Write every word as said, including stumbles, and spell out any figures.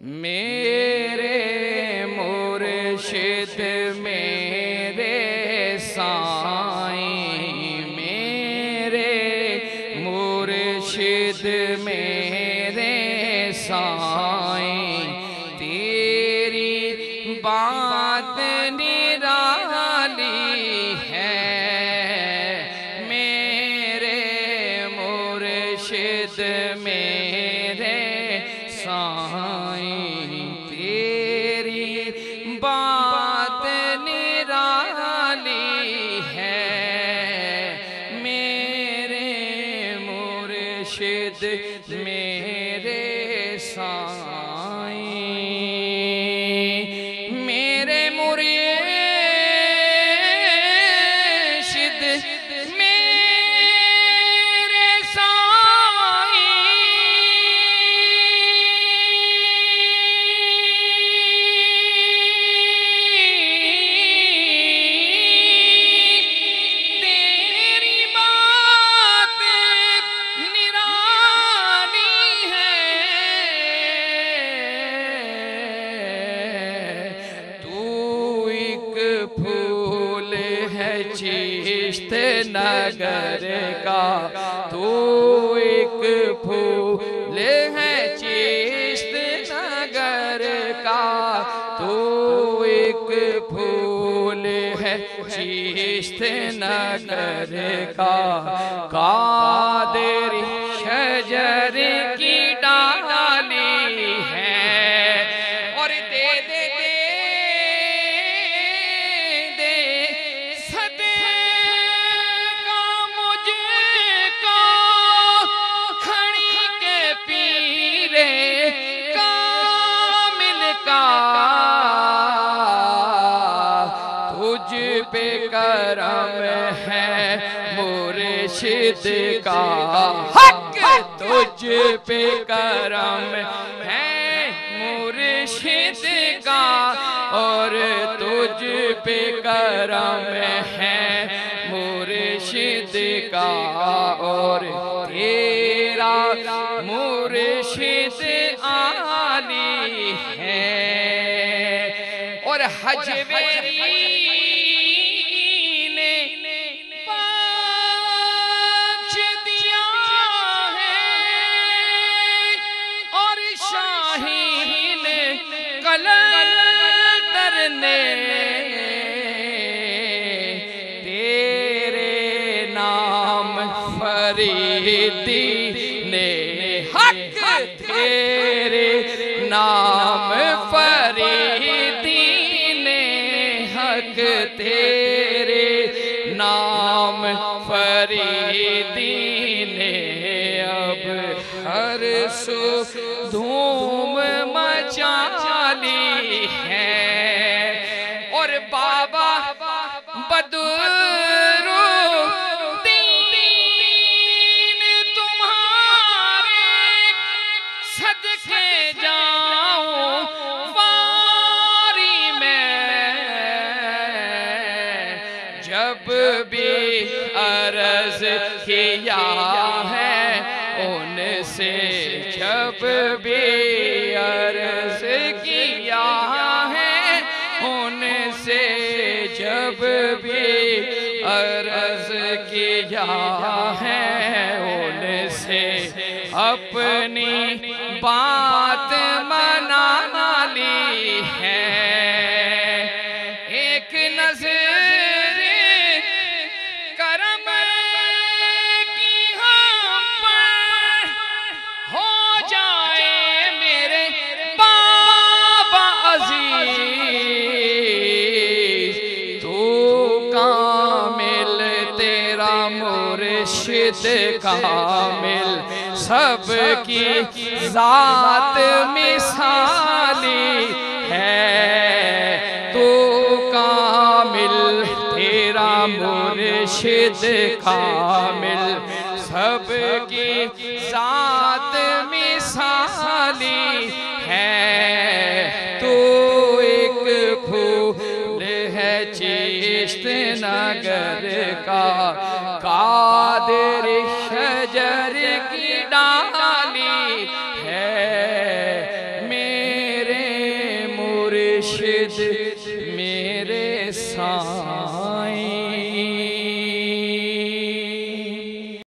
मेरे मुर्शिद मेरे साईं, मेरे मुर्शिद मेरे साईं, तेरी बात निराली है। मेरे मुर्शिद मेरे साईं, तेरी बात निराली है। मेरे मुर्शिद मेरे साईं, मेरे मुर्शिद मेरे साईं, तेरी बात निराली है। तू एक फूल है चिश्त नगर का, तू एक फूल है चिश्त नगर का, तू एक फूल है चिश्त नगर का। कादरी शजर की डाली है, और दे दे दे दे सदका मुझको खड़ी के पीरे कामिल का। तुझ पे करम है मुर्शिद का, हक तुझ पे करम है मुर्शिद का, और तुझ पे करम है मुर्शिद का। और तेरा मुर्शिद आली है, और हजवेरी ने बख्श दिया है, और शाहीन कलंदर ने तेरे नाम फरीदी ने, हक तेरे नाम फरीदी ने, हक तेरे नाम फरीदी ने। अब हर सु धूम मचाली है, और बाबा बदरुद्दीन तुम्हारे सदके जाऊं वारी में। जब भी अर्ज किया है उनसे, जब भी अर्ज किया है उनसे, जब भी अर्ज किया है उनसे, अपनी बात मना ली है। एक नजर करम की हम पर हो जाए मेरे बाबा अजीज, तू कामिल तेरा मुर्शिद कामिल, सबकी जात मिसाली है। तू कामिल तेरा मुर्शिद कामिल, सबकी जात मिसाली है। तू एक फूल है चिश्त नगर का, कादरी शजर की डाली है। मेरे मुर्शिद मेरे साईं।